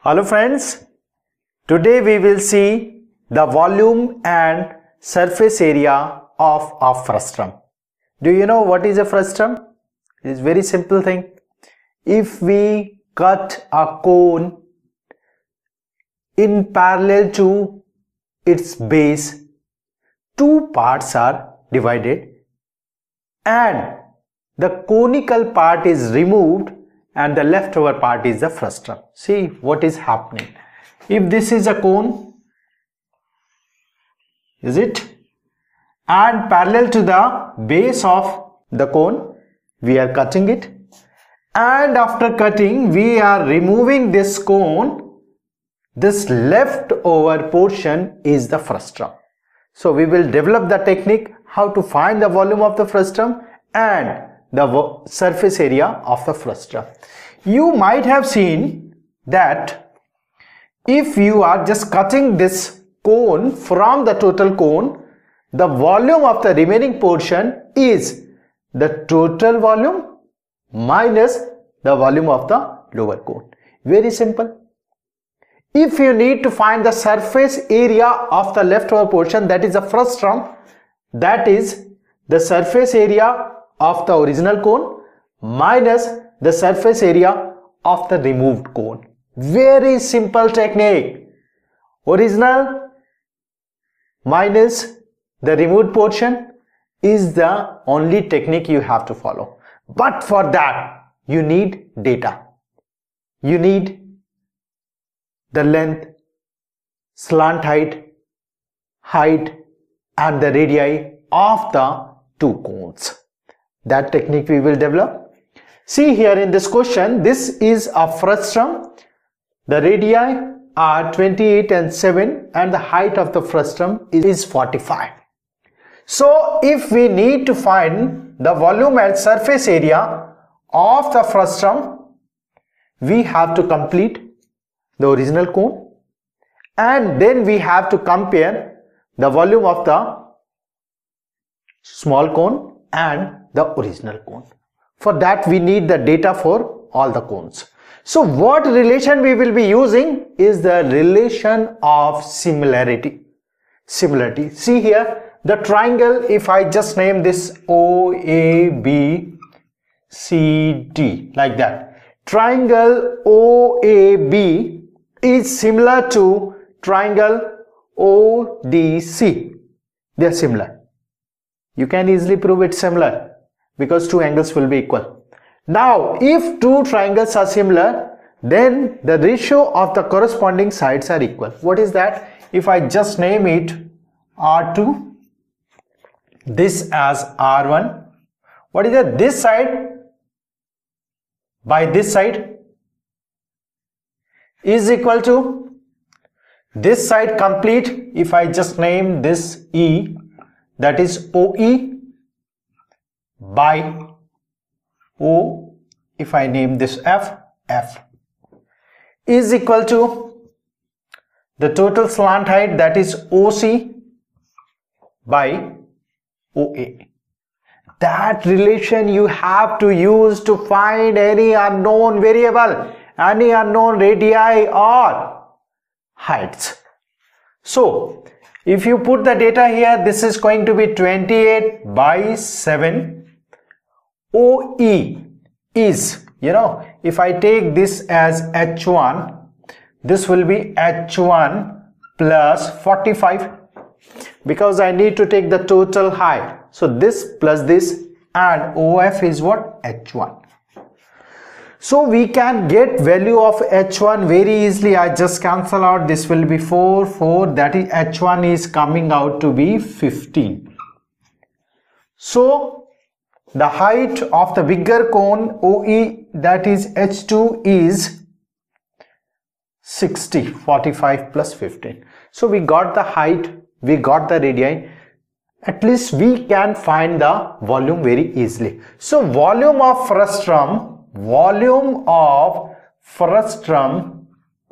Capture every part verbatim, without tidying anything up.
Hello friends, today we will see the volume and surface area of a frustum. Do you know what is a frustum? It is a very simple thing. If we cut a cone in parallel to its base, two parts are divided and the conical part is removed and the leftover part is the frustum. See what is happening. If this is a cone, is it? And parallel to the base of the cone, we are cutting it. And after cutting, we are removing this cone. This leftover portion is the frustum. So we will develop the technique how to find the volume of the frustum and the surface area of the frustum. You might have seen that if you are just cutting this cone from the total cone, the volume of the remaining portion is the total volume minus the volume of the lower cone. Very simple. If you need to find the surface area of the leftover portion, that is the frustum, that is the surface area of the original cone minus the surface area of the removed cone. Very simple technique. Original minus the removed portion is the only technique you have to follow. But for that you need data. You need the length, slant height, height and the radii of the two cones. That technique we will develop. See here in this question, this is a frustum. The radii are twenty-eight and seven and the height of the frustum is forty-five. So if we need to find the volume and surface area of the frustum, we have to complete the original cone and then we have to compare the volume of the small cone and the original cone. For that we need the data for all the cones. So what relation we will be using is the relation of similarity. Similarity. See here the triangle, if I just name this O A B C D like that. Triangle O A B is similar to triangle O D C. They are similar. You can easily prove it similar because two angles will be equal. Now if two triangles are similar, then the ratio of the corresponding sides are equal. What is that? If I just name it R two, this as R one, what is that? This side by this side is equal to this side complete. If I just name this E, that is O E by O, if I name this F, F is equal to the total slant height, that is O C by O A. That relation you have to use to find any unknown variable, any unknown radii or heights. So if you put the data here, this is going to be twenty-eight by seven. O E is, you know, if I take this as H one, this will be H one plus forty-five because I need to take the total height. So this plus this and O F is what? H one. So we can get value of H one very easily. I just cancel out. This will be four, four. That is H one is coming out to be fifteen. So the height of the bigger cone O E, that is H two, is sixty. forty-five plus fifteen. So we got the height, we got the radii. At least we can find the volume very easily. So volume of frustum, volume of frustum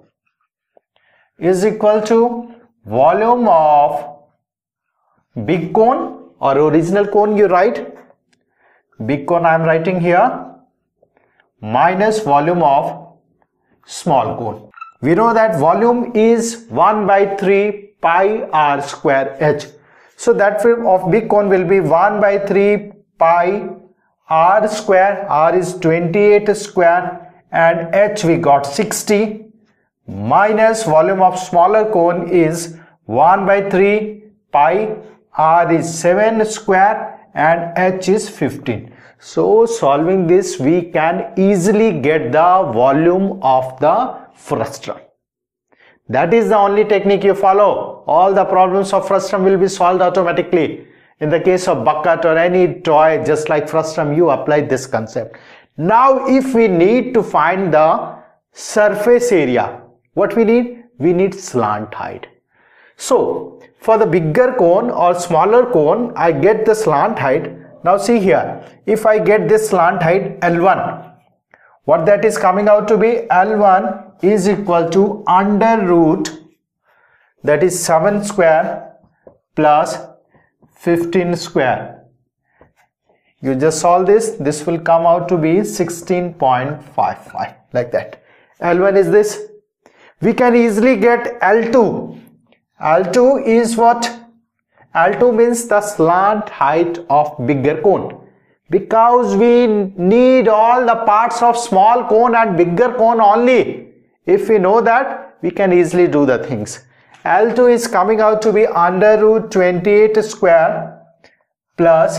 is equal to volume of big cone or original cone, you write. Big cone I am writing here minus volume of small cone. We know that volume is one by three pi r square h. So that will, of big cone will be one by three pi r square. R is twenty-eight square and h we got sixty, minus volume of smaller cone is one by three pi, r is seven square and h is fifteen. So solving this, we can easily get the volume of the frustum. That is the only technique you follow. All the problems of frustum will be solved automatically. In the case of bucket or any toy just like frustum, you apply this concept. Now if we need to find the surface area, what we need? We need slant height. So for the bigger cone or smaller cone, I get the slant height. Now see here, if I get this slant height L one, what that is coming out to be? L one is equal to under root, that is seven square plus fifteen square. You just solve this, this will come out to be sixteen point five five, like that. L one is this. We can easily get L two. L two is what? L two means the slant height of bigger cone. Because we need all the parts of small cone and bigger cone only. If we know that, we can easily do the things. L two is coming out to be under root twenty-eight square plus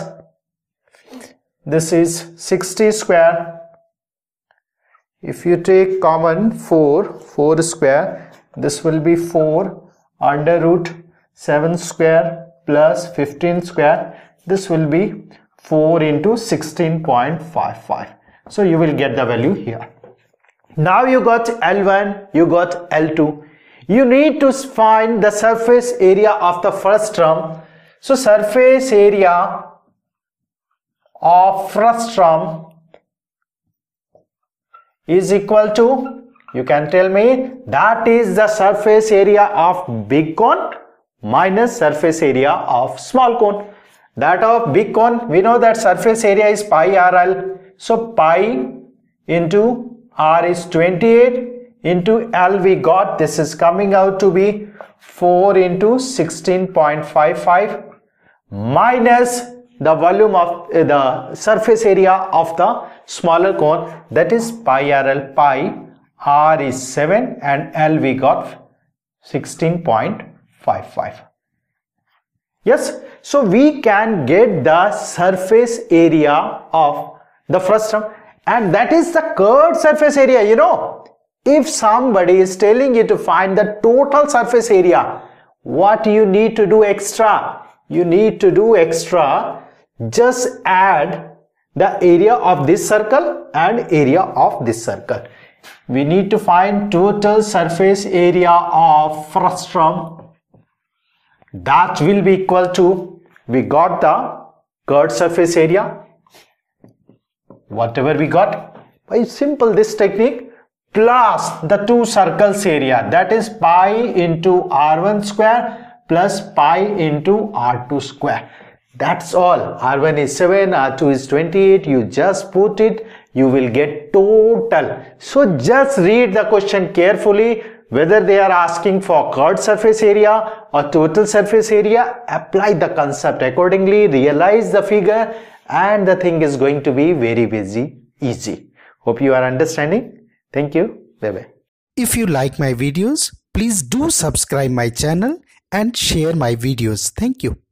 this is sixty square. If you take common four, four square, this will be four under root seven square plus fifteen square. This will be four into sixteen point five five. So you will get the value here. Now you got L one, you got L two. You need to find the surface area of the frustum. So surface area of frustum is equal to, you can tell me, that is the surface area of big cone minus surface area of small cone. That of big cone, we know that surface area is pi R L. So pi into R is twenty-eight into L we got, this is coming out to be four into sixteen point five five minus the volume of uh, the surface area of the smaller cone, that is pi R L. Pi R is seven and L we got sixteen point five five. Yes, so we can get the surface area of the frustum, and that is the curved surface area. You know, if somebody is telling you to find the total surface area, what you need to do extra? You need to do extra, just add the area of this circle and area of this circle. We need to find total surface area of frustum. That will be equal to, we got the curved surface area, whatever we got, by simple this technique, plus the two circles area, that is pi into R one square plus pi into R two square. That's all. R one is seven, R two is twenty-eight. You just put it, you will get total. So just read the question carefully. Whether they are asking for curved surface area or total surface area, apply the concept accordingly, realize the figure, and the thing is going to be very, very easy. Hope you are understanding. Thank you. Bye-bye. If you like my videos, please do subscribe my channel and share my videos. Thank you.